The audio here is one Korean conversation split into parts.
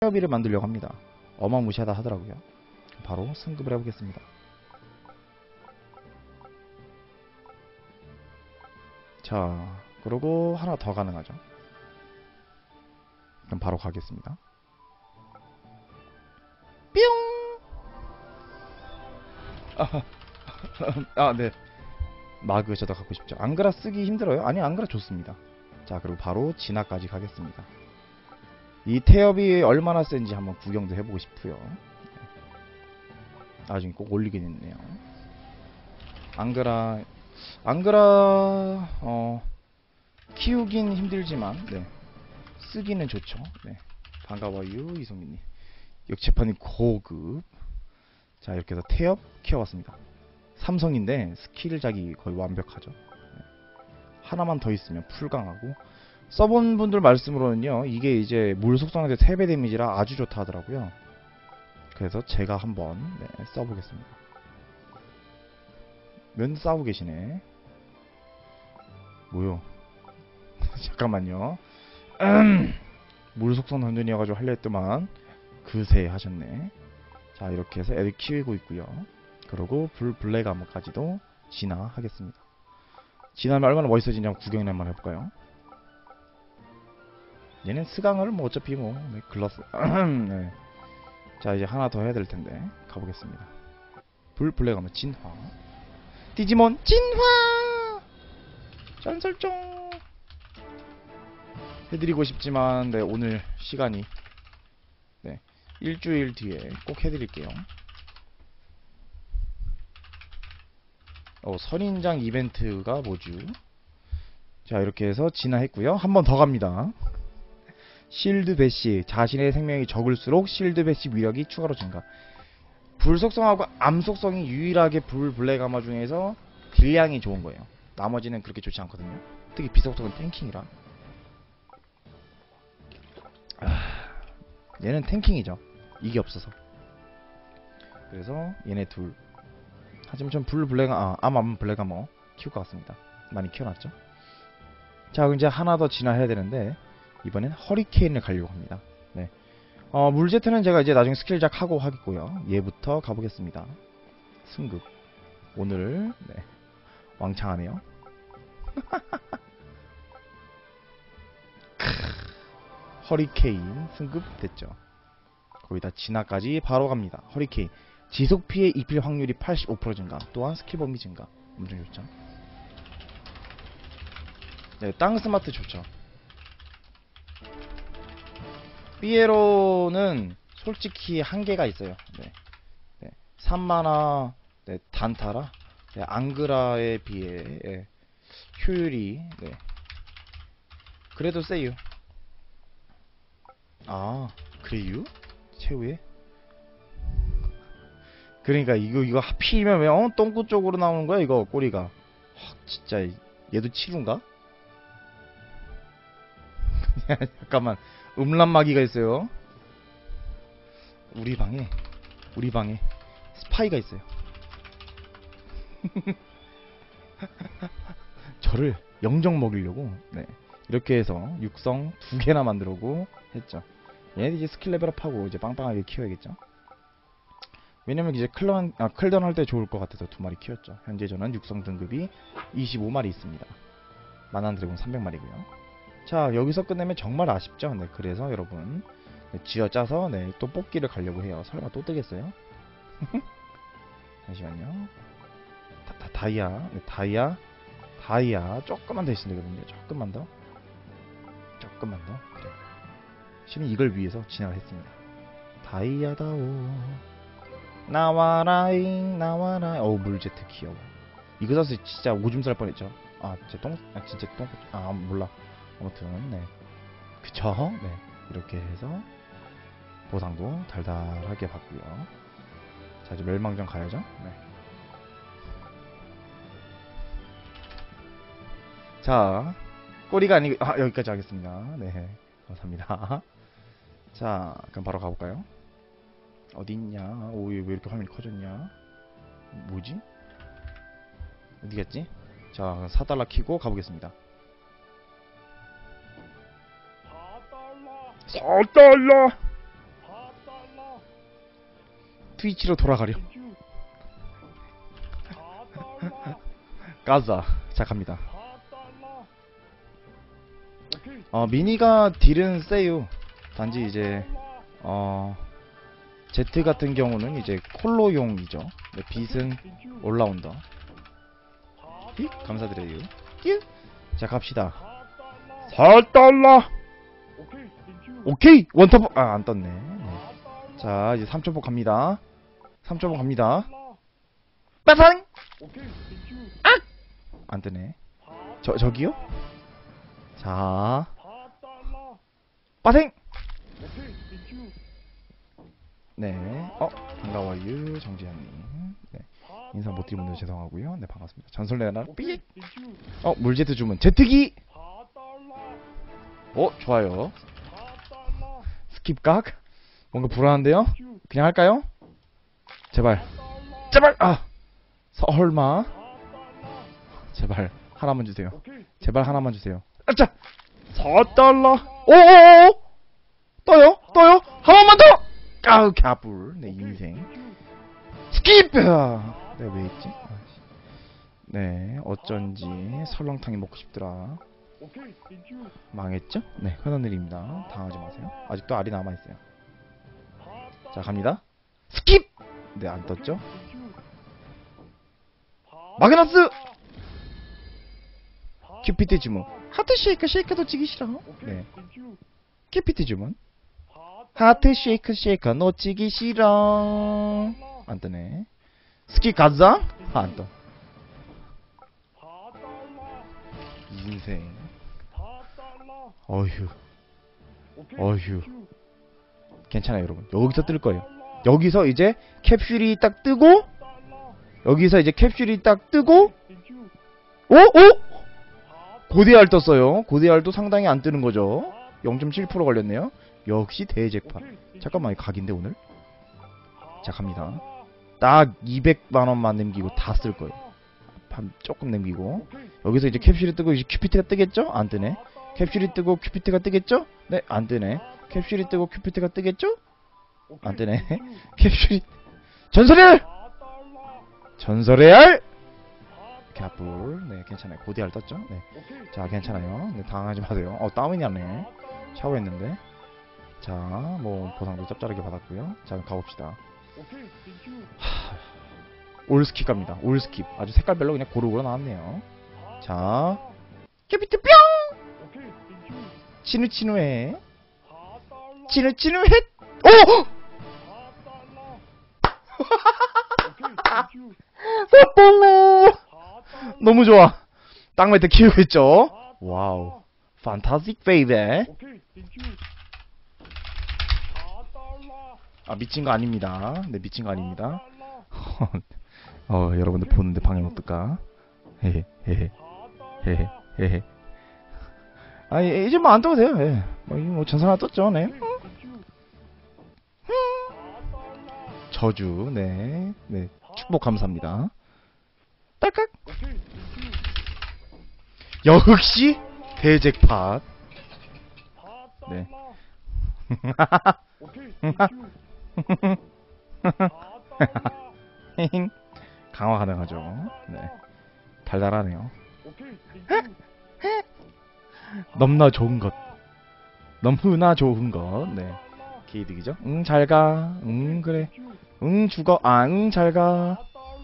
태엽이를 만들려고 합니다. 어마무시하다 하더라고요. 바로 승급을 해보겠습니다. 자, 그리고 하나 더 가능하죠. 그럼 바로 가겠습니다. 뿅! 네. 마그 저도 갖고 싶죠. 앙그라 쓰기 힘들어요? 아니, 앙그라 좋습니다. 자, 그리고 바로 진화까지 가겠습니다. 이 태엽이 얼마나 센지 한번 구경도 해보고 싶고요. 나중에 꼭 올리겠네요. 앙그라 키우긴 힘들지만 네, 쓰기는 좋죠. 네, 반가워요 이송민님. 역체판이 고급. 자, 이렇게 해서 태엽 키워봤습니다. 삼성인데 스킬작이 거의 완벽하죠. 네. 하나만 더 있으면 풀강하고, 써본 분들 말씀으로는요, 이게 이제 물 속성한테 3배 데미지라 아주 좋다 하더라고요. 그래서 제가 한번 써보겠습니다. 면 싸우고 계시네. 뭐요? 잠깐만요. 물 속성 던전이어가지고 하려 했더만 그새 하셨네. 자, 이렇게 해서 애들 키우고 있고요. 그리고 블랙 아머까지도 진화하겠습니다. 진화하면 얼마나 멋있어지냐고 구경이나 한번 해볼까요? 얘는 스강을 뭐 어차피 뭐 글러스 네. 자, 이제 하나 더 해야 될 텐데 가보겠습니다. 블랙 아머 진화. 디지몬 진화! 전설종 해드리고 싶지만 네, 오늘 시간이 일주일 뒤에 꼭 해드릴게요. 선인장 이벤트가 뭐죠? 자, 이렇게 해서 진화했고요. 한 번 더 갑니다. 실드 배시. 자신의 생명이 적을수록 실드 배시 위력이 추가로 증가. 불속성하고 암속성이 유일하게 블랙 아마 중에서 딜량이 좋은 거예요. 나머지는 그렇게 좋지 않거든요. 특히 비속성은 탱킹이라. 얘는 탱킹이죠. 이게 없어서. 그래서 얘네 둘. 하지만 전 블랙 아머 키울 것 같습니다. 많이 키워놨죠. 자, 이제 하나 더 진화해야 되는데 이번엔 허리케인을 가려고 합니다. 네. 물제트는 제가 이제 나중에 스킬작 하고 하겠고요. 얘부터 가보겠습니다. 승급. 오늘 왕창하네요. 허리케인 승급 됐죠. 거기다 진화까지 바로 갑니다. 허리케인. 지속 피해 입힐 확률이 85% 증가. 또한 스킬 범위 증가. 엄청 좋죠. 네, 땅 스마트 좋죠. 삐에로는 솔직히 한계가 있어요. 3만화 단타라 앙그라에 비해 효율이 그래도 세요. 아, 그래요? 최후에? 그러니까 이거 하필이면 왜 똥구 쪽으로 나오는 거야 이거 꼬리가. 진짜 얘도 치루인가? 잠깐만, 음란마귀가 있어요. 우리 방에 스파이가 있어요. 저를 영정 먹이려고 이렇게 해서 육성 2개나 만들고 했죠. 얘네들 이제 스킬 레벨업하고 이제 빵빵하게 키워야겠죠. 왜냐면 이제 클던 할 때 좋을 것 같아서 2마리 키웠죠. 현재 저는 육성 등급이 25마리 있습니다. 만한 드래곤 300마리고요. 자, 여기서 끝내면 정말 아쉽죠. 그래서 여러분 쥐어짜서 또 뽑기를 가려고 해요. 설마 또 뜨겠어요? 잠시만요. 다이아 조금만 더 있으면 되거든요. 조금만 더. 그래. 실은 이걸 위해서 진화를 했습니다. 다이아다오 나와라잉. 물제트 귀여워. 이거 사서 진짜 오줌 쌀 뻔했죠. 진짜 몰라. 아무튼 그쵸. 이렇게 해서 보상도 달달하게 받고요. 자, 이제 멸망전 가야죠. 자, 꼬리가 아니고 여기까지 하겠습니다. 감사합니다. 자, 그럼 바로 가볼까요? 어디있냐? 왜 이렇게 화면이 커졌냐? 뭐지? 어디 갔지? 자, 4달러 키고 가보겠습니다. 4달러 트위치로 돌아가려. 가자. 자, 갑니다. 미니가 딜은 세요. 단지 이제 Z 같은 경우는 이제 콜로용이죠. 네, 빛은 올라온다. 히? 감사드려요. 히? 자, 갑시다. 4달러. 오케이. 원터보. 안 떴네. 네. 자, 이제 3초보 갑니다. 3초보 갑니다. 빠상. 안 뜨네. 저기요? 자, 빠생. 네. 반가워요, 정지현님. 네. 인사 못 드린 분들 죄송하고요. 네, 반갑습니다. 전설레나 삐. 물제트 주문. 제트기. 좋아요. 스킵각. 뭔가 불안한데요? 그냥 할까요? 제발. 설마. 제발 하나만 주세요. 제발 하나만 주세요. 아짜. 4달러. 오오오. 떠요. 한 번만 더. 갸불. 네, 인생. 스킵. 내가 왜 했지? 네, 어쩐지 설렁탕이 먹고 싶더라. 망했죠? 네, 흔한 일입니다. 당하지 마세요. 아직도 알이 남아있어요. 자, 갑니다. 스킵! 네, 안 떴죠? 마그너스! 큐피트 주문. 하트 쉐이커 놓치기 싫어. 네. 큐피트 주문. 하트 쉐이커 놓치기 싫어. 안 뜨네. 스킵 가자? 안 떠. 인생. 어휴. 괜찮아요, 여러분. 여기서 뜰 거예요. 여기서 이제 캡슐이 딱 뜨고, 고대알 떴어요. 고대알도 상당히 안 뜨는 거죠. 0.7% 걸렸네요. 역시 대잭팟. 잠깐만, 각인데 오늘? 자, 갑니다. 딱 200만원만 남기고 다 쓸 거예요. 조금 남기고. 여기서 이제 캡슐이 뜨고 이제 큐피트가 뜨겠죠? 안 뜨네. 캡슐이 뜨고 큐피트가 뜨겠죠? 네, 안 뜨네. 캡슐이 뜨고 큐피트가 뜨겠죠? 안 뜨네. 캡슐이 전설의 알! 갸불. 네, 괜찮아요. 고디알 떴죠? 네. 자, 괜찮아요. 네, 당하지 마세요. 다운이 났네. 샤워했는데. 자, 뭐 보상도 짭짤하게 받았고요. 자, 가봅시다. 올스킵 갑니다. 올스킵. 아주 색깔별로 그냥 고루고루 나왔네요. 자, 캡피트 뿅! 치누치누해. 치누치누해. 너무 좋아. 땅매트 키우고 있죠. 와우. 판타스틱 베이베. 미친 거 아닙니다. 네, 미친 거 아닙니다. 여러분들 보는데 방해 어떨까? 헤헤. 이제 뭐 안 떠도 돼요. 예. 뭐 전설 하나 떴죠. 네. 저주. 네. 네. 축복 감사합니다. 딸깍. 역시 대잭팟. 네. 강화 가능하죠. 네. 달달하네요. 너무나 좋은 것. 네. 개이득이죠. 잘가. 그래. 죽어. 잘가.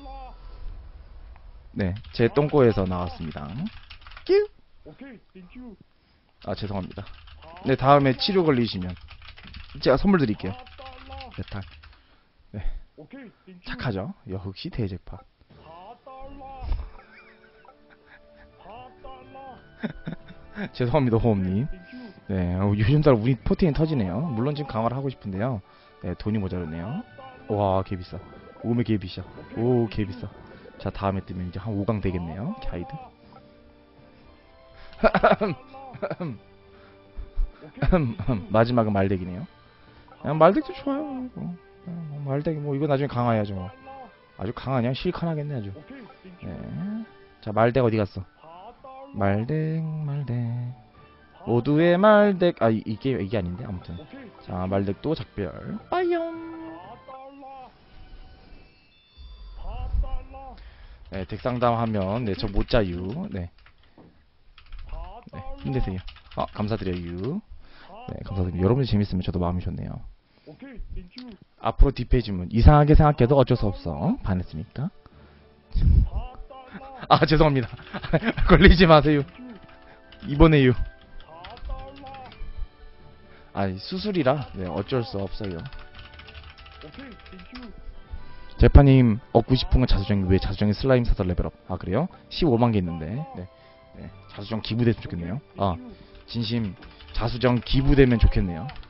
네. 제 똥꼬에서 나왔습니다. 뀨. 죄송합니다. 네, 다음에 치료 걸리시면 제가 선물 드릴게요. 메탈. 네. 착하죠? 역시 대잭팟. 죄송합니다, 호흡님. 네, 요즘 따라 우리 포트인 터지네요. 물론 지금 강화를 하고 싶은데요. 네, 돈이 모자르네요. 와, 개비싸. 오메 개비싸. 오, 개비싸. 자, 다음에 뜨면 이제 한 5강 되겠네요. 가이드. 마지막은 말대기네요. 말대기도 좋아요. 말대기 뭐 이거 나중에 강화해야죠. 뭐. 아주 강하냐? 실컷하겠네 아주. 네. 자, 말대 어디 갔어? 말대. 모두의 말대. 이게 아닌데 아무튼. 자, 말덱도 작별. 빠이용. 네, 덱상담하면 네, 저 못 자유. 네. 네, 힘내세요. 감사드려요. 네, 감사드립니다. 여러분이 재밌으면 저도 마음이 좋네요. 오케이, 땡큐. 앞으로 뒷페이지문 이상하게 생각해도 어쩔 수 없어. 반했으니까. 죄송합니다. 걸리지 마세요. 이번에요. 수술이라 네, 어쩔 수 없어요. 오케이, 땡큐. 재파님 얻고 싶은 건 자수정. 왜 자수정이 슬라임 사설 레벨업? 그래요? 15만 개 있는데. 네. 네. 자수정 기부됐으면 좋겠네요. 진심 자수정 기부되면 좋겠네요.